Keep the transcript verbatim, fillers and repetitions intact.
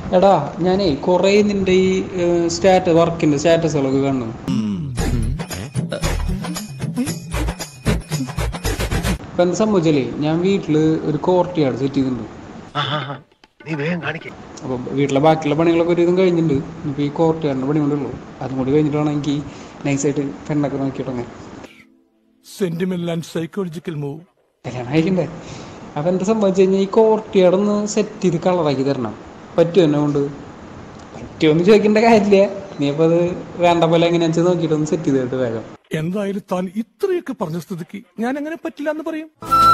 എടാ ഞാനേ കൊറേ നിന്റെ ഈ സ്റ്റാറ്റസ് വർക്കിന്റെ സ്റ്റാറ്റസുകളൊക്കെ കാണുന്നു. ഇപ്പൊ എന്താ സംഭവിച്ചാലേ ഞാൻ വീട്ടില് ഒരു കോർട്ട് യാർഡ് സെറ്റ് ചെയ്തിട്ടുണ്ട്. അപ്പൊ വീട്ടിലെ ബാക്കിയുള്ള പണികളൊക്കെ ഒരു ഇതും കഴിഞ്ഞിട്ടുണ്ട്. ഇപ്പൊ ഈ കോർട്ട് യാർഡിന്റെ പണി കൊണ്ടുള്ളൂ. അതും കൂടി കഴിഞ്ഞിട്ട് വേണം എനിക്ക് നൈസായിട്ട് പെണ്ണൊക്കെ നോക്കിയിട്ടൊക്കെ കല്യാണം കഴിക്കണ്ടേ. അപ്പൊ എന്താ സംഭവിച്ചു കഴിഞ്ഞാൽ ഈ കോർട്ട് യാർഡ് ഒന്ന് സെറ്റ് ചെയ്ത് കളറാക്കി തരണം. പറ്റുമോ എന്നെ കൊണ്ട്? പറ്റുമോന്ന് ചോദിക്കേണ്ട കാര്യമില്ല, നീ അപ്പൊ അത് വേണ്ട പോലെ എങ്ങനെയാ വെച്ചാൽ നോക്കിയിട്ടൊന്ന് സെറ്റ് ചെയ്തിട്ട് വേഗം. എന്തായാലും താൻ ഇത്രയൊക്കെ പറഞ്ഞ സ്ഥിതിക്ക് ഞാൻ എങ്ങനെ പറ്റില്ല എന്ന് പറയും.